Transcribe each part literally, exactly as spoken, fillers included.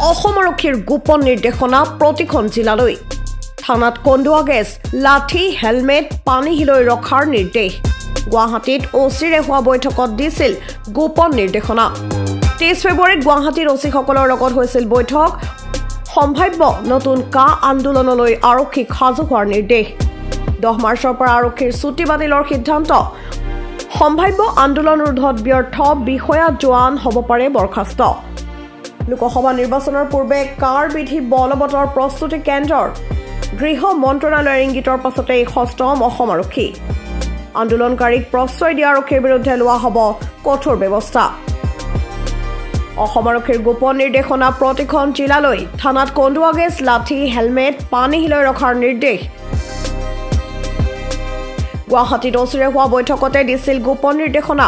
অসম আৰক্ষীৰ গোপন নিৰ্দেশনা প্ৰতিখন জিলালৈ থানাত কন্দুৱা গেছ লাঠি হেলমেট পানী হিলৈ ৰখাৰ নিৰ্দেশ গুৱাহাটীত ওচিৰে হোৱা বৈঠকত দিছিল গোপন নিৰ্দেশনা তেইছ ফেব্ৰুৱাৰীত গুৱাহাটীৰ ওচিসকলৰ লগত হৈছিল বৈঠক সম্ভাৱ্য নতুন কা আন্দোলনলৈ আৰক্ষীক সাজু হোৱাৰ নিৰ্দেশ দহ মাৰ্চৰ পৰা আৰক্ষীৰ ছুটি বাতিলৰ সিদ্ধান্ত সম্ভাৱ্য আন্দোলন ৰোধত ব্যৰ্থ বিষয়া জোৱান হ'ব পাৰে বৰখাস্ত লোকসভা নিৰ্বাচনৰ পূৰ্বে কাৰ বিধি বলবতৰ প্ৰস্তুতি কেন্দ্ৰৰ গৃহ মন্ত্ৰণালয়ৰ ইংগিতৰ পাছতে ষষ্ঠম অসম আৰক্ষী আন্দোলনকাৰীক প্ৰশ্ৰয় দিয়া আৰক্ষীৰ বিৰুদ্ধে লোৱা হ'ব কঠোৰ ব্যৱস্থা অসম আৰক্ষীৰ গোপন নিৰ্দেশনা প্ৰতিখন জিলালৈ থানাত কন্দুৱা গেছ লাঠি হেলমেট পানী হিলৈ ৰখাৰ নিৰ্দেশ গুৱাহাটীত ওচিৰে হোৱা বৈঠকতে দিছিল গোপন নিৰ্দেশনা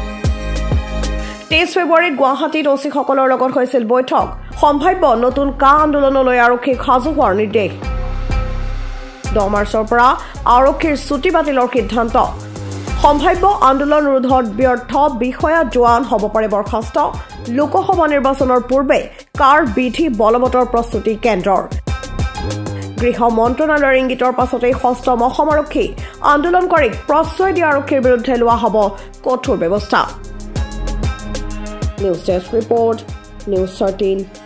তেইছ ফেব্ৰুৱাৰীত গুৱাহাটীত ওচিসকলৰ লগত হৈছিল বৈঠক সম্ভাৱ্য নতুন কা আন্দোলনলৈ আৰক্ষীক সাজু হোৱাৰ নিৰ্দেশ দহ মাৰ্চৰ পৰা আৰক্ষীৰ ছুটি বাতিলৰ সিদ্ধান্ত সম্ভাৱ্য আন্দোলন ৰোধত ব্যৰ্থ বিষয়া জোৱান হ'ব পাৰে বৰখাস্ত লোকসভা নিৰ্বাচনৰ পূৰ্বে কাৰ বিধি বলবতৰ প্ৰস্তুতি কেন্দ্ৰৰ গৃহ মন্ত্ৰণালয়ৰ ইংগিতৰ পাছতে ষষ্ঠম অসম আৰক্ষী আন্দোলনকাৰীক প্ৰশ্ৰয় দিয়া আৰক্ষীৰ বিৰুদ্ধে লোৱা হ'ব কঠোৰ ব্যৱস্থা news desk report news thirteen